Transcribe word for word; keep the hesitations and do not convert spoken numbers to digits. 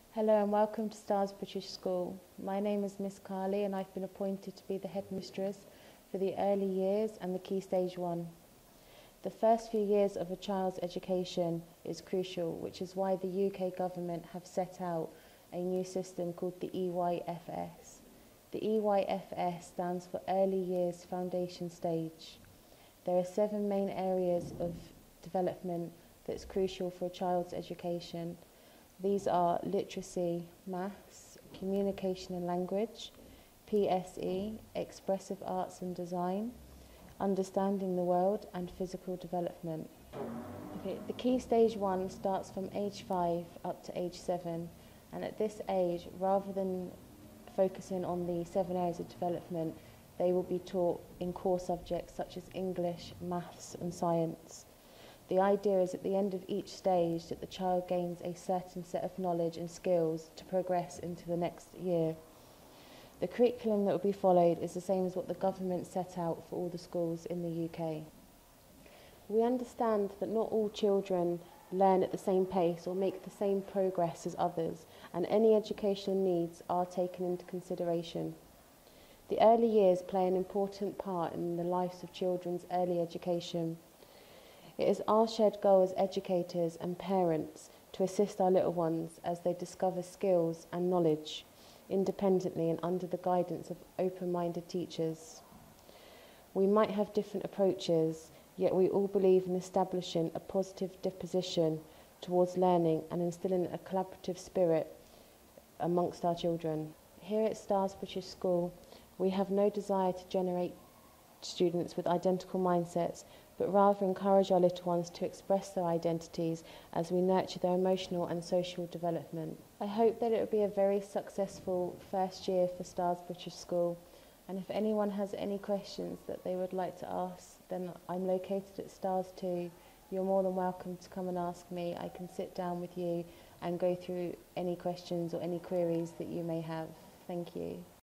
Hello and welcome to Stars British School. My name is Miss Carley and I've been appointed to be the headmistress for the early years and the Key Stage one. The first few years of a child's education is crucial, which is why the U K government have set out a new system called the E Y F S. The E Y F S stands for Early Years Foundation Stage. There are seven main areas of development that's crucial for a child's education. These are literacy, maths, communication and language, P S E, expressive arts and design, understanding the world, and physical development. Okay, the Key Stage one starts from age five up to age seven, and at this age, rather than focusing on the seven areas of development, they will be taught in core subjects such as English, maths and science. The idea is at the end of each stage that the child gains a certain set of knowledge and skills to progress into the next year. The curriculum that will be followed is the same as what the government set out for all the schools in the U K. We understand that not all children learn at the same pace or make the same progress as others, and any educational needs are taken into consideration. The early years play an important part in the lives of children's early education. It is our shared goal as educators and parents to assist our little ones as they discover skills and knowledge independently and under the guidance of open-minded teachers. We might have different approaches, yet we all believe in establishing a positive disposition towards learning and instilling a collaborative spirit amongst our children. Here at Stars British School, we have no desire to generate students with identical mindsets, but rather encourage our little ones to express their identities as we nurture their emotional and social development. I hope that it will be a very successful first year for Stars British School, and if anyone has any questions that they would like to ask, then I'm located at Stars two. You're more than welcome to come and ask me. I can sit down with you and go through any questions or any queries that you may have. Thank you.